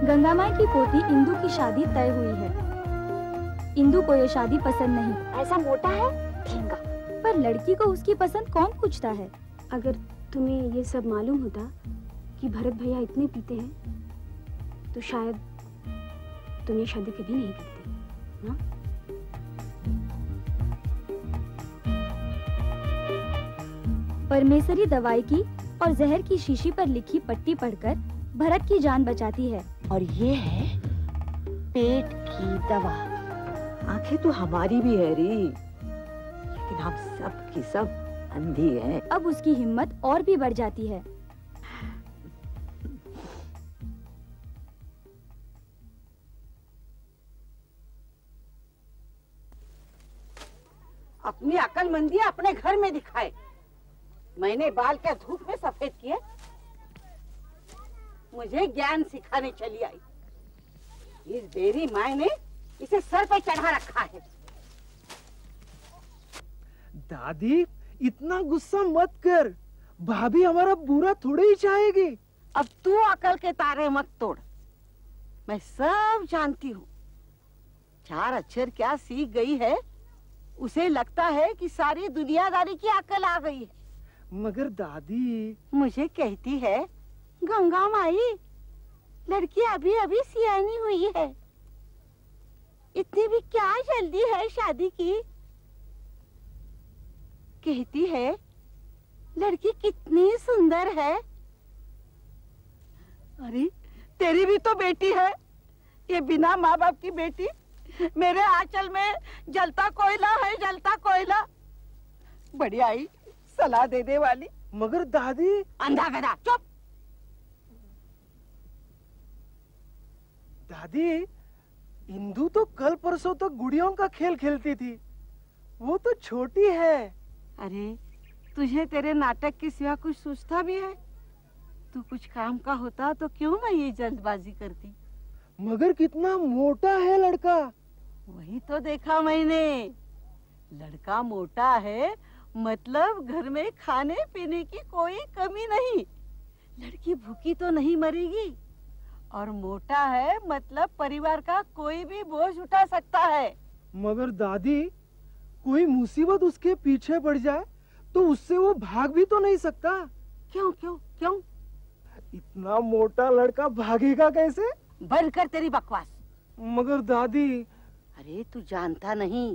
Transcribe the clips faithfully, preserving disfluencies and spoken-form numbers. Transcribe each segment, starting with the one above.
गंगामाई की पोती इंदु की शादी तय हुई है। इंदु को ये शादी पसंद नहीं। ऐसा मोटा है ठेंगा। पर लड़की को उसकी पसंद कौन पूछता है? अगर तुम्हें ये सब मालूम होता कि भरत भैया इतने पीते हैं तो शायद तुम ये शादी कभी नहीं करते ना? परमेश्वरी दवाई की और जहर की शीशी पर लिखी पट्टी पढ़कर भरत की जान बचाती है। और ये है पेट की दवा। आंखें तो हमारी भी है री, लेकिन हम सब की सब अंधी है। अब उसकी हिम्मत और भी बढ़ जाती है। अपनी अक्लमंदी अपने घर में दिखाए। मैंने बाल के धूप में सफेद किए, मुझे ज्ञान सिखाने चली आई। इस बेरी माँ ने इसे सर पे चढ़ा रखा है। दादी इतना गुस्सा मत कर, भाभी हमारा बुरा थोड़े ही चाहेगी। अब तू अकल के तारे मत तोड़, मैं सब जानती हूँ। चार अक्षर क्या सीख गई है, उसे लगता है कि सारी दुनियादारी की अकल आ गई है। मगर दादी मुझे कहती है, गंगा माई लड़की अभी अभी सियानी हुई है, इतनी भी क्या जल्दी है शादी की। कहती है लड़की कितनी सुंदर है। अरे तेरी भी तो बेटी है, ये बिना माँ बाप की बेटी मेरे आंचल में जलता कोयला है, जलता कोयला। बड़ी आई सलाह देने वाली। मगर दादी। अंधा गधा चुप। दादी इंदु तो कल परसों तक गुड़ियों का खेल खेलती थी, वो तो छोटी है। अरे तुझे तेरे नाटक के सिवा कुछ सोचता भी है? तू कुछ काम का होता तो क्यों मैं ये जल्दबाजी करती। मगर कितना मोटा है लड़का। वही तो देखा मैंने, लड़का मोटा है मतलब घर में खाने पीने की कोई कमी नहीं। लड़की भूखी तो नहीं मरेगी, और मोटा है मतलब परिवार का कोई भी बोझ उठा सकता है। मगर दादी कोई मुसीबत उसके पीछे पड़ जाए तो उससे वो भाग भी तो नहीं सकता। क्यों क्यों क्यों? इतना मोटा लड़का भागेगा कैसे? बंद कर तेरी बकवास। मगर दादी। अरे तू जानता नहीं,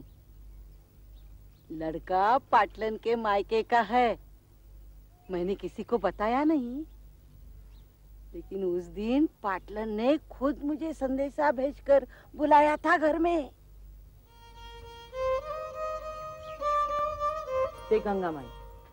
लड़का पाटलन के मायके का है। मैंने किसी को बताया नहीं, लेकिन उस दिन पाटलन ने खुद मुझे संदेशा भेजकर बुलाया था घर में। ते गंगा माई,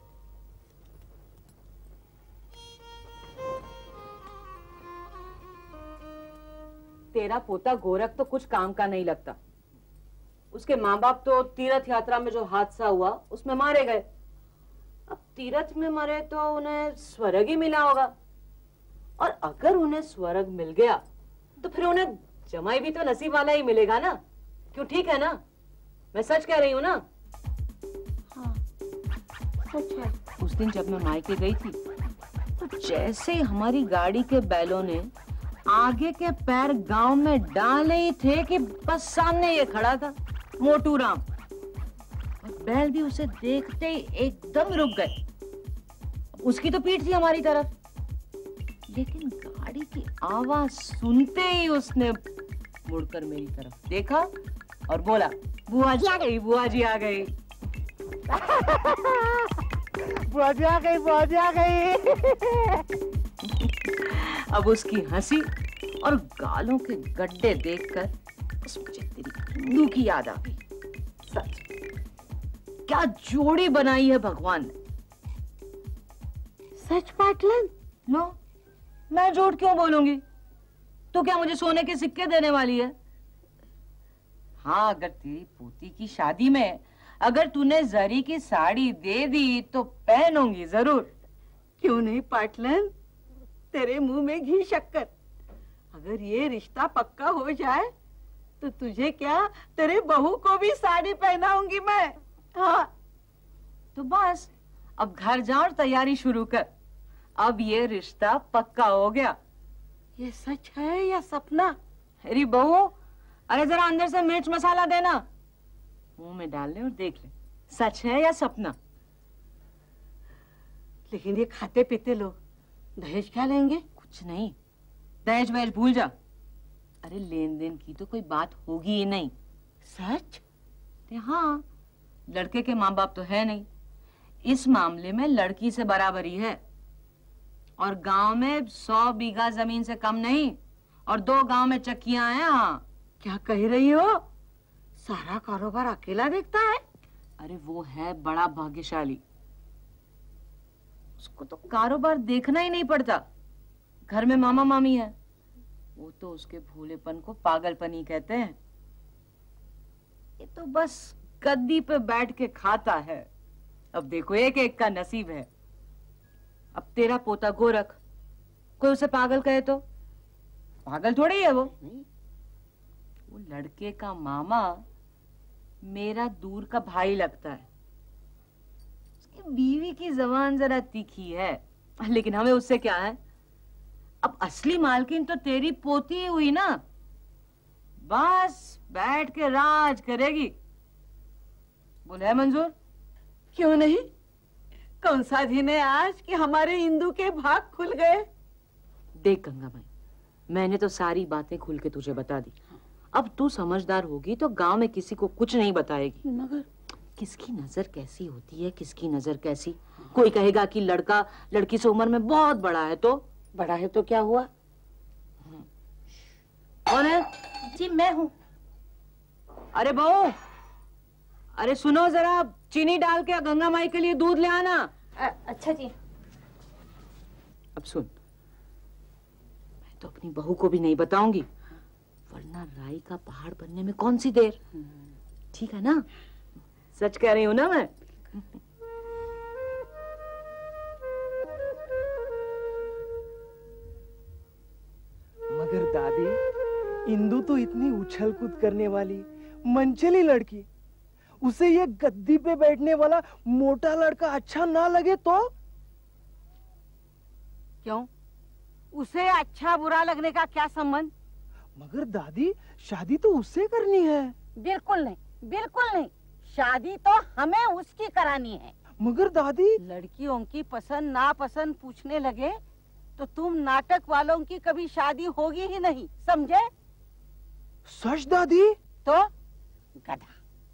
तेरा पोता गोरख तो कुछ काम का नहीं लगता। उसके माँ बाप तो तीर्थ यात्रा में जो हादसा हुआ उसमें मारे गए। अब तीर्थ में मरे तो उन्हें स्वर्ग ही मिला होगा, और अगर उन्हें स्वर्ग मिल गया तो फिर उन्हें जमाई भी तो नसीब वाला ही मिलेगा ना। क्यों, ठीक है ना? मैं सच कह रही हूँ ना? हाँ, सच है। उस दिन जब मैं मायके गई थी तो जैसे ही हमारी गाड़ी के बैलों ने आगे के पैर गांव में डाले ही थे कि बस सामने ये खड़ा था मोटू राम, और बैल भी उसे देखते ही एकदम रुक गए। उसकी तो पीठ थी हमारी तरफ, लेकिन गाड़ी की आवाज सुनते ही उसने मुड़कर मेरी तरफ देखा और बोला, बुआ जी आ गई, बुआ जी आ गई। बुआ जी आ गई, बुआ जी आ गई। अब उसकी हंसी और गालों के गड्ढे देखकर बस मुझे तेरी इंदु की याद आ गई। सच, क्या जोड़ी बनाई है भगवान ने। सच पाटलन? नो, मैं झूठ क्यों बोलूंगी? तो क्या मुझे सोने के सिक्के देने वाली है? हाँ, अगर तेरी पोती की शादी में अगर तूने जरी की साड़ी दे दी तो पहनूंगी जरूर। क्यों नहीं पाटलन, तेरे मुंह में घी शक्कर। अगर ये रिश्ता पक्का हो जाए तो तुझे क्या, तेरे बहू को भी साड़ी पहनाऊंगी मैं। हाँ तो बस अब घर जा और तैयारी शुरू कर। अब ये रिश्ता पक्का हो गया। ये सच है या सपना? अरे बहू, अरे जरा अंदर से मिर्च मसाला देना, मुंह में डाल ले और देख ले सच है या सपना। लेकिन ये खाते पीते लोग दहेज क्या लेंगे? कुछ नहीं, दहेज वहेज भूल जा। अरे लेन देन की तो कोई बात होगी ही नहीं। सच? हाँ, लड़के के माँ बाप तो है नहीं, इस मामले में लड़की से बराबरी है। और गांव में सौ बीघा जमीन से कम नहीं, और दो गांव में चक्कियां हैं। हाँ, क्या कह रही हो? सारा कारोबार अकेला देखता है? अरे वो है बड़ा भाग्यशाली, उसको तो कारोबार देखना ही नहीं पड़ता। घर में मामा मामी है, वो तो उसके भोलेपन को पागलपनी कहते हैं। ये तो बस गद्दी पे बैठ के खाता है। अब देखो एक एक का नसीब है। अब तेरा पोता गोरख, कोई उसे पागल कहे तो पागल थोड़ी है वो। वो लड़के का मामा मेरा दूर का भाई लगता है। उसकी बीवी की जबान जरा तीखी है, लेकिन हमें उससे क्या है। अब असली मालकिन तो तेरी पोती ही हुई ना, बस बैठ के राज करेगी। बोले है मंजूर? क्यों नहीं? कौन सा दिन है आज कि हमारे इंदू के भाग खुल गए? देख गंगा भाई, मैंने तो सारी बातें खुल के तुझे बता दी। अब तू समझदार होगी तो गांव में किसी को कुछ नहीं बताएगी। मगर किसकी नजर कैसी होती है, किसकी नजर कैसी। कोई कहेगा कि लड़का लड़की से उम्र में बहुत बड़ा है, तो बड़ा है तो क्या हुआ? कौन है? जी मैं हूँ। अरे बहू, अरे सुनो जरा, चीनी डाल के गंगा माई के लिए दूध ले आना। अच्छा जी। अब सुन, मैं तो अपनी बहू को भी नहीं बताऊंगी, वरना राई का पहाड़ बनने में कौन सी देर। ठीक है ना? सच कह रही हूं ना मैं? मगर दादी, इंदू तो इतनी उछल कूद करने वाली मनचली लड़की, उसे ये गद्दी पे बैठने वाला मोटा लड़का अच्छा ना लगे तो? क्यों? उसे अच्छा बुरा लगने का क्या संबंध? मगर दादी, शादी तो उससे करनी है। बिल्कुल नहीं, बिल्कुल नहीं। शादी तो हमें उसकी करानी है। मगर दादी, लड़कियों की पसंद नापसंद पूछने लगे तो तुम नाटक वालों की कभी शादी होगी ही नहीं, समझे? सच दादी? तो गधा।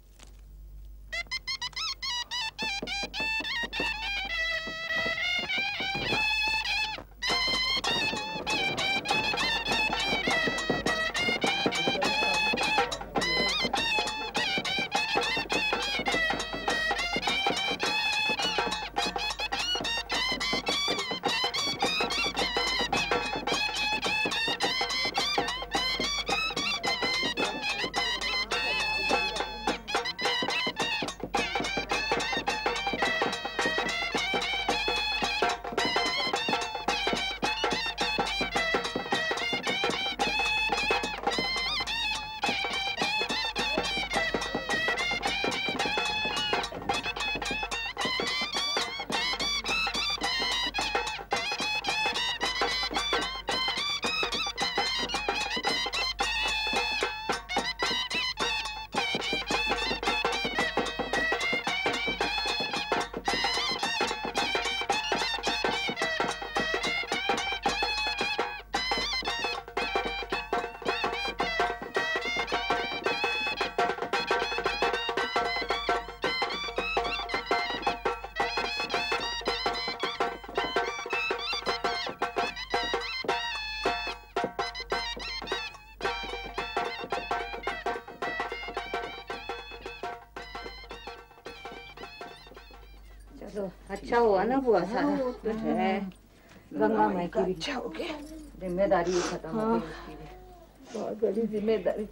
चलो अच्छा हुआ ना बुआ, सारा कुछ है। गंगा माई की अच्छा हो गया, जिम्मेदारी खत्म हो गई उसकी भी। बहुत बड़ी जिम्मेदारी।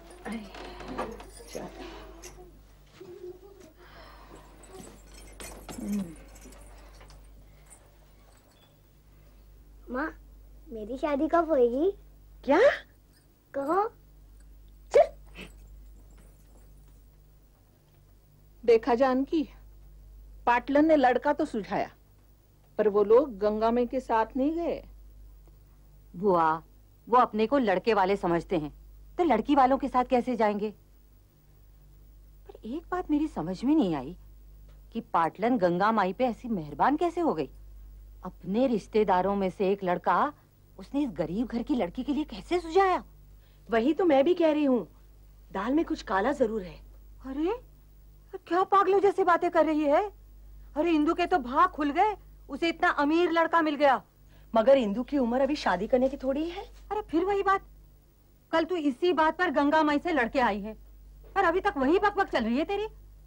माँ, मेरी शादी कब होएगी? क्या? कहो। देखा जानकी, पाटलन ने लड़का तो सुझाया, पर वो लोग गंगा में के साथ नहीं गए। बुआ, वो अपने को लड़के वाले समझते हैं, तो लड़की वालों के साथ कैसे जाएंगे? पर एक बात मेरी समझ में नहीं आई कि पाटलन गंगा माई पे ऐसी मेहरबान कैसे हो गई। अपने रिश्तेदारों में से एक लड़का उसने इस गरीब घर की लड़की के लिए कैसे सुझाया? वही तो मैं भी कह रही हूँ, दाल में कुछ काला जरूर है। अरे क्या पागलों जैसी बातें कर रही है? अरे इंदु के तो भाग खुल गए, उसे इतना अमीर लड़का मिल गया। मगर इंदु की उम्र अभी शादी करने की थोड़ी है। अरे फिर वही बात, कल तू इसी बात पर गंगा माई से लड़के आई है और अभी तक वही बकबक चल रही है तेरी।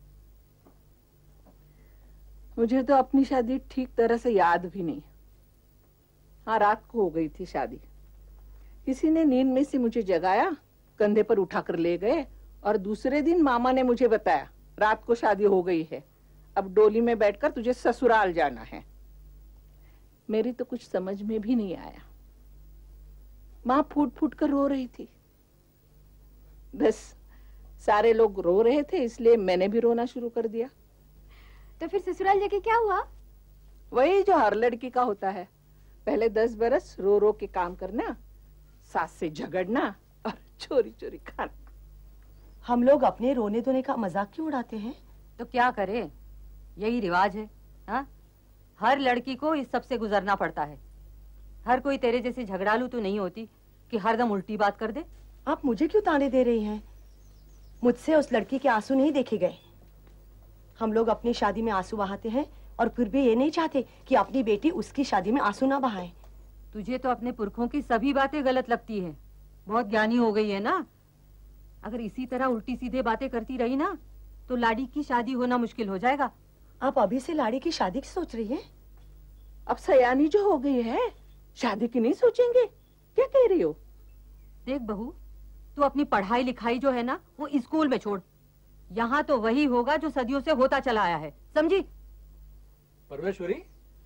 मुझे तो अपनी शादी ठीक तरह से याद भी नहीं। हाँ, रात को हो गई थी शादी। किसी ने नींद में से मुझे जगाया, कंधे पर उठाकर ले गए और दूसरे दिन मामा ने मुझे बताया रात को शादी हो गई है, अब डोली में बैठकर तुझे ससुराल जाना है। मेरी तो कुछ समझ में भी नहीं आया। माँ फूट फूट कर रो रही थी। बस सारे लोग रो रहे थे इसलिए मैंने भी रोना शुरू कर दिया। तो फिर ससुराल जाके क्या हुआ? वही जो हर लड़की का होता है, पहले दस बरस रो रो के काम करना, सास से झगड़ना और चोरी चोरी खाना। हम लोग अपने रोने धोने का मजाक क्यों उड़ाते हैं? तो क्या करे, यही रिवाज है। हाँ, हर लड़की को इस सब से गुजरना पड़ता है। हर कोई तेरे जैसी झगड़ालू तो नहीं होती कि हरदम उल्टी बात कर दे। आप मुझे क्यों ताने दे रही हैं? मुझसे उस लड़की के आंसू नहीं देखे गए। हम लोग अपनी शादी में आंसू बहाते हैं और फिर भी ये नहीं चाहते कि अपनी बेटी उसकी शादी में आंसू ना बहाए। तुझे तो अपने पुरखों की सभी बातें गलत लगती है। बहुत ज्ञानी हो गई है ना। अगर इसी तरह उल्टी सीधे बातें करती रही ना तो लाड़ी की शादी होना मुश्किल हो जाएगा। आप अभी से लाड़ी की शादी की सोच रही हैं? अब सयानी जो हो गई है, शादी की नहीं सोचेंगे? क्या कह रही हो? देख बहू, तू अपनी पढ़ाई लिखाई जो है ना वो स्कूल में छोड़। यहाँ तो वही होगा जो सदियों से होता चला आया है, समझी? परमेश्वरी,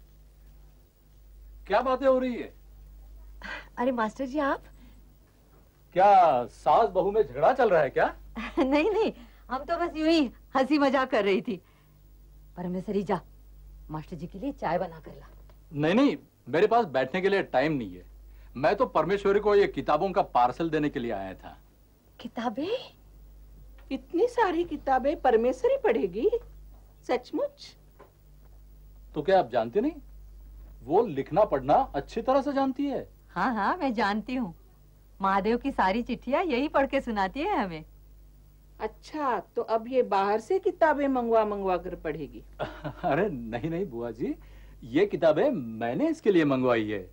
क्या बातें हो रही है? अरे मास्टर जी, आप क्या सास बहू में झगड़ा चल रहा है क्या? नहीं नहीं, हम तो बस यूं ही हंसी मजाक कर रही थी। परमेश्वरी जा, मास्टर जी के लिए चाय बना कर ला। नहीं नहीं, मेरे पास बैठने के लिए टाइम नहीं है। मैं तो परमेश्वरी को ये किताबों का पार्सल देने के लिए आया था। किताबें? इतनी सारी किताबें परमेश्वरी पढ़ेगी? सचमुच? तो क्या आप जानते नहीं, वो लिखना पढ़ना अच्छी तरह से जानती है। हाँ हाँ, मैं जानती हूँ। महादेव की सारी चिट्ठियाँ यही पढ़ के सुनाती है हमें। अच्छा, तो अब ये बाहर से किताबें मंगवा मंगवा कर पढ़ेगी? अरे नहीं नहीं बुआ जी, ये किताबें मैंने इसके लिए मंगवाई है।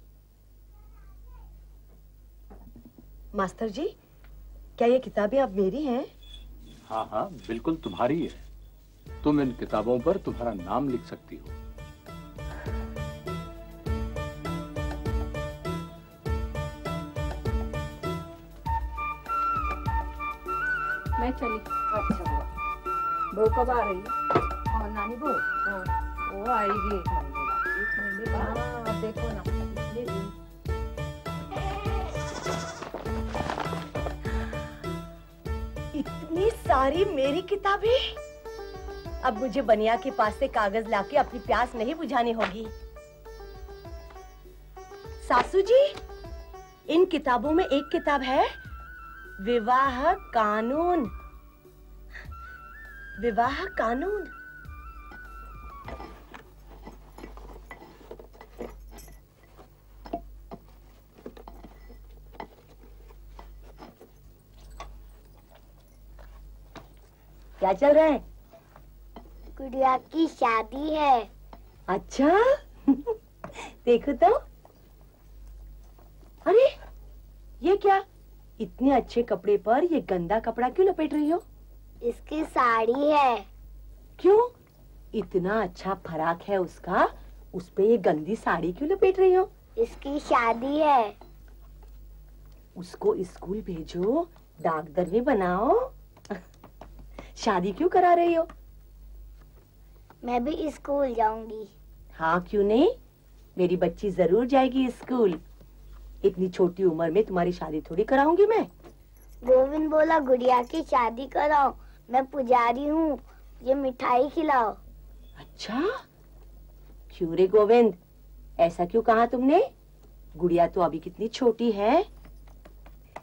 मास्टर जी, क्या ये किताबें अब मेरी हैं? हाँ हाँ, बिल्कुल तुम्हारी है। तुम इन किताबों पर तुम्हारा नाम लिख सकती हो। मैं चली। अच्छा हुआ। बहू कब आ रही है? और नानी बहू? हाँ, वो आएगी एक महीने बाद। एक महीने बाद? हाँ, देखो ना कितने दिन। इतनी सारी मेरी किताबें? अब मुझे बनिया के पास से कागज लाके अपनी प्यास नहीं बुझानी होगी। सासू जी, इन किताबों में एक किताब है विवाह कानून। विवाह कानून। क्या चल रहा है? गुड़िया की शादी है। अच्छा देखो तो। अरे ये क्या, इतने अच्छे कपड़े पर ये गंदा कपड़ा क्यों लपेट रही हो? इसकी साड़ी है। क्यों? इतना अच्छा फराक है उसका, उस पे ये गंदी साड़ी क्यों लपेट रही हो? इसकी शादी है। उसको स्कूल भेजो, डाक दरनी बनाओ। शादी क्यों करा रही हो? मैं भी स्कूल जाऊंगी। हाँ क्यों नहीं, मेरी बच्ची जरूर जाएगी स्कूल। इतनी छोटी उम्र में तुम्हारी शादी थोड़ी कराऊंगी मैं। गोविंद बोला गुड़िया की शादी कराओ, मैं पुजारी हूँ, ये मिठाई खिलाओ। अच्छा, क्यों रे गोविंद, ऐसा क्यों कहा तुमने? गुड़िया तो अभी कितनी छोटी है,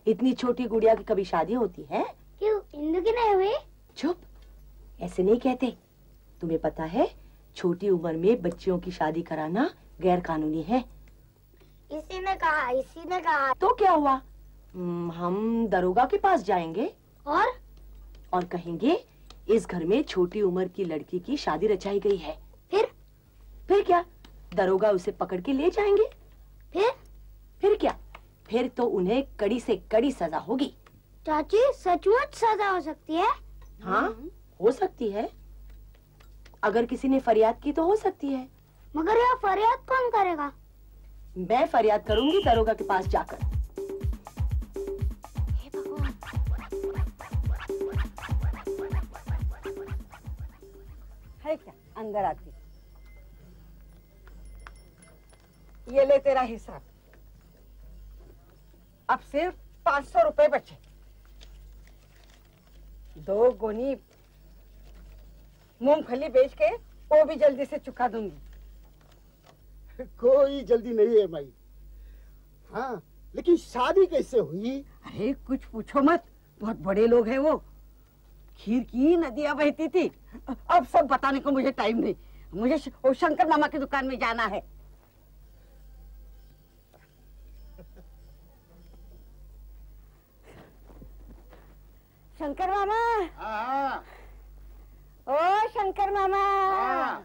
इतनी छोटी गुड़िया की कभी शादी होती है? क्यों, इंदु की नहीं हुई? चुप, ऐसे नहीं कहते। तुम्हें पता है छोटी उम्र में बच्चियों की शादी कराना गैर कानूनी है। इसी ने कहा, इसी ने कहा। तो क्या हुआ, हम दरोगा के पास जाएंगे और और कहेंगे इस घर में छोटी उम्र की लड़की की शादी रचाई गई है। फिर फिर क्या, दरोगा उसे पकड़ के ले जाएंगे। फिर फिर क्या, फिर तो उन्हें कड़ी से कड़ी सजा होगी। चाची, सचमुच सजा हो सकती है? हाँ, हो सकती है। अगर किसी ने फरियाद की तो हो सकती है। मगर यह फरियाद कौन करेगा? मैं फरियाद करूंगी दरोगा के पास जाकर। हे भगवान। है क्या, अंदर आती। ये ले तेरा हिसाब। अब सिर्फ पाँच सौ रुपए बचे। दो गोनी मूंगफली बेच के वो भी जल्दी से चुका दूंगी। कोई जल्दी नहीं है माई। हाँ, लेकिन शादी कैसे हुई? अरे कुछ पूछो मत, बहुत बड़े लोग हैं वो। खीर की नदियां बहती थी। अब सब बताने को मुझे टाइम नहीं। मुझे श, वो शंकर मामा की दुकान में जाना है। शंकर मामा। हाँ। ओ शंकर मामा। हाँ।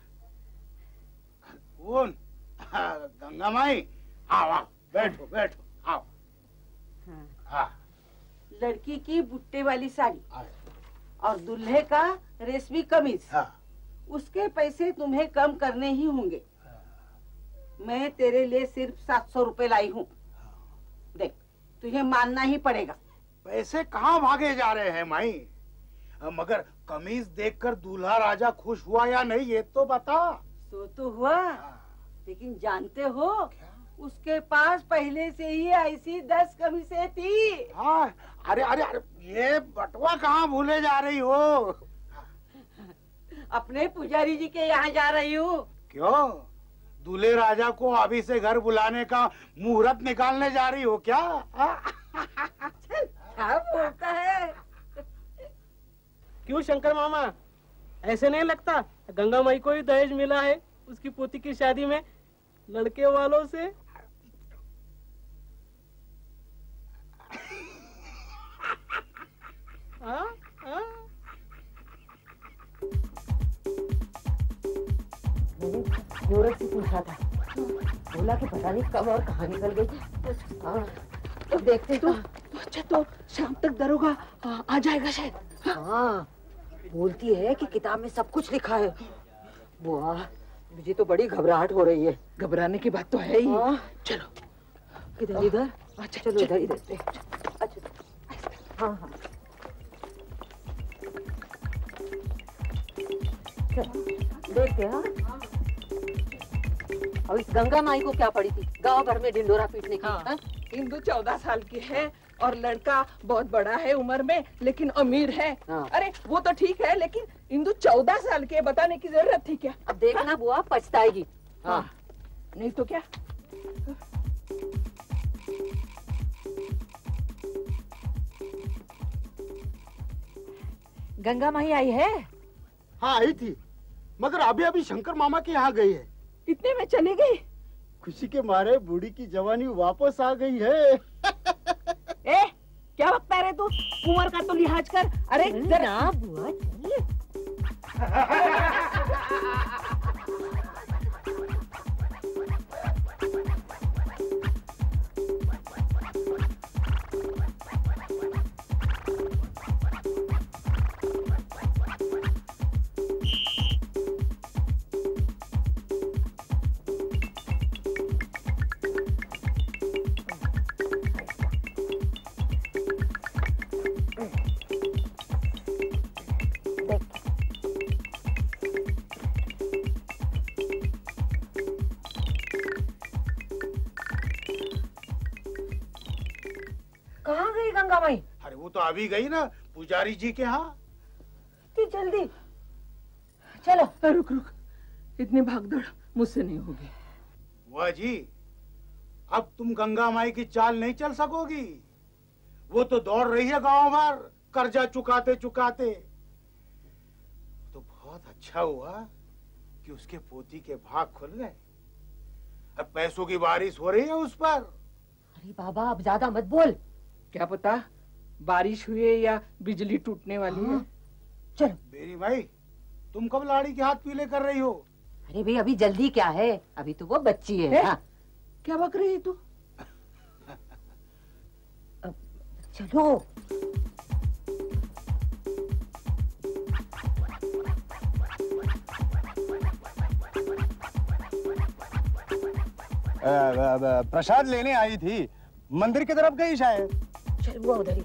कौन? गंगा माई। आओ आओ, बैठो बैठो, आओ। हाँ। हाँ। लड़की की बुट्टे वाली साड़ी और दूल्हे का रेशमी कमीज। हाँ। उसके पैसे तुम्हें कम करने ही होंगे। मैं तेरे लिए सिर्फ सात सौ रुपए लाई हूँ। देख, तुझे मानना ही पड़ेगा। पैसे कहाँ भागे जा रहे हैं माई? मगर कमीज देखकर दूल्हा राजा खुश हुआ या नहीं, ये तो बता। सो तो हुआ, लेकिन जानते हो उसके पास पहले से ही ऐसी दस कमीजें थी। हाँ, अरे अरे अरे, ये बटवा कहाँ भूले जा रही हो? अपने पुजारी जी के यहाँ जा रही हूँ। क्यों, दूल्हे राजा को अभी से घर बुलाने का मुहूर्त निकालने जा रही हो क्या? क्या बोलता है? क्यों शंकर मामा, ऐसे नहीं लगता गंगा माई को ही दहेज मिला है उसकी पोती की शादी में लड़के वालों से? हाँ हाँ। यूरोप से पूछा था, बोला कि पता नहीं कब और कहाँ निकल गई। हाँ, तो देखते तो, तो अच्छा तो शाम तक दरोगा आ, आ जाएगा शायद। हाँ, बोलती है कि किताब में सब कुछ लिखा है। वाह, मुझे तो बड़ी घबराहट हो रही है। घबराने की बात तो है ही। चलो किधर इधर? अच्छा चलो इधर इधर। अच्छा, हाँ हाँ, देखते हैं। अब इस गंगा माई को क्या पड़ी थी गांव भर में ढिंडोरा पीटने की? हाँ। इंदु चौदह साल की है और लड़का बहुत बड़ा है उम्र में, लेकिन अमीर है। हाँ। अरे वो तो ठीक है, लेकिन इंदु चौदह साल के बताने की जरूरत थी क्या? अब देखना बुआ, पछताएगी। हाँ, नहीं तो क्या। गंगा माई आई है? हाँ आई थी, मगर अभी अभी शंकर मामा के यहाँ गई है। इतने में चली गई? खुशी के मारे बूढ़ी की जवानी वापस आ गई है। ए, क्या बकता रे तू? उम्र का तो लिहाज कर। अरे ना बुआ, चलिए। कहाँ गई गंगा माई? अरे वो तो अभी गई ना पुजारी जी के यहाँ। इतनी जल्दी? चलो। रुक रुक, इतनी भागदौड़ मुझसे नहीं होगी। वाह जी, अब तुम गंगा माई की चाल नहीं चल सकोगी। वो तो दौड़ रही है गांव भर कर्जा चुकाते चुकाते। तो बहुत अच्छा हुआ कि उसके पोती के भाग खुल गए। अब पैसों की बारिश हो रही है उस पर। अरे बाबा अब ज्यादा मत बोल। क्या पता बारिश हुई है या बिजली टूटने वाली है। चलो मेरी भाई, तुम कब लाड़ी के हाथ पीले कर रही हो? अरे भाई अभी जल्दी क्या है, अभी तो वो बच्ची है। है? हाँ। क्या बक रही है तू? चलो प्रसाद लेने आई थी, मंदिर की तरफ गई शायद। चल वो उधर ही।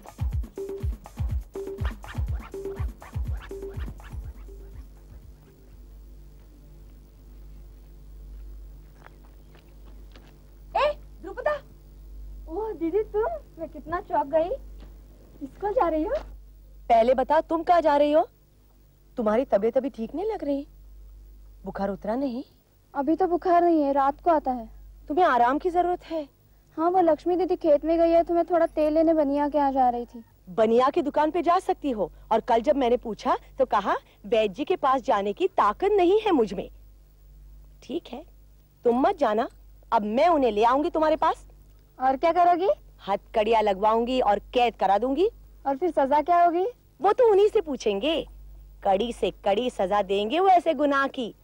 द्रुपदा, ओह दीदी तुम, मैं कितना चौंक गई। किसको जा रही हो? पहले बता तुम कहाँ जा रही हो? तुम्हारी तबीयत अभी ठीक नहीं लग रही? बुखार उतरा नहीं? अभी तो बुखार नहीं है, रात को आता है। तुम्हें आराम की जरूरत है। हाँ वो लक्ष्मी दीदी खेत में गई है, तो मैं थोड़ा तेल लेने बनिया के यहाँ जा रही थी। बनिया की दुकान पे जा सकती हो, और कल जब मैंने पूछा तो कहा वैद्य जी के पास जाने की ताकत नहीं है मुझ में। ठीक है तुम मत जाना, अब मैं उन्हें ले आऊंगी तुम्हारे पास। और क्या करोगी? हथकड़िया लगवाऊंगी और कैद करा दूंगी। और फिर सजा क्या होगी? वो तो उन्हीं से पूछेंगे। कड़ी से कड़ी सजा देंगे वो ऐसे गुनाह की।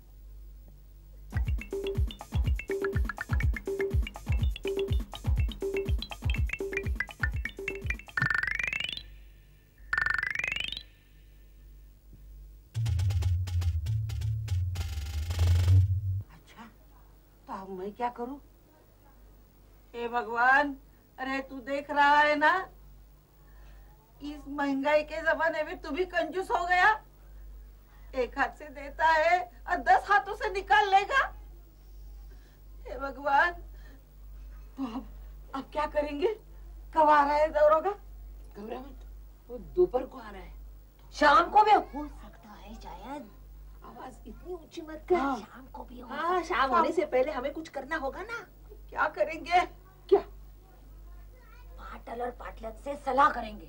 अब मैं क्या करूं? हे भगवान, अरे तू देख रहा है ना, इस महंगाई के जमाने में तू भी कंजूस हो गया। एक हाथ से देता है और दस हाथों से निकाल लेगा। हे भगवान, तो अब अब क्या करेंगे? कब आ रहा है दौरोगा? घबरा मत, वो दोपहर को आ रहा है। शाम को भी हो सकता है शायद। आवाज इतनी ऊंची मत कर। हाँ, शाम को भी हो। हाँ शाम होने से पहले हमें कुछ करना होगा ना। क्या करेंगे? क्या? पाटल और पाटलत से सलाह करेंगे।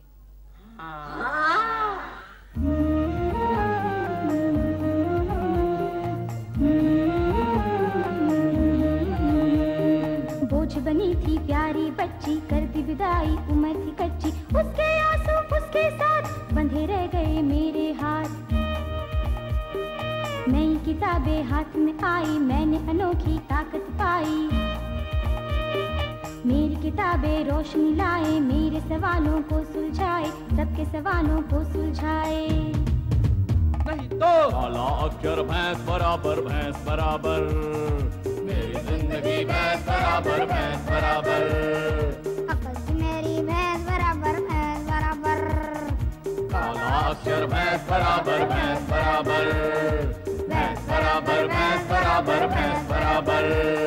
हाँ। बोझ बनी थी प्यारी बच्ची, कर दी विदाई उम्र थी कच्ची, उसके आंसू उसके साथ बंधे रह गए मेरे हाथ। नई किताबें हाथ में आई, मैंने अनोखी ताकत पाई। मेरी किताबें रोशनी लाए, मेरे सवालों को सुलझाए, सबके सवालों को सुलझाए। नहीं तो काला अक्षर भैंस बराबर भैंस बराबर, मेरी जिंदगी भैंस बराबर भैंस बराबर, अकल मेरी भैंस बराबर भैंस बराबर, काला अक्षर भैंस बराबर भैंस बराबर, भैंस बराबर भैंस बराबर भैंस बराबर।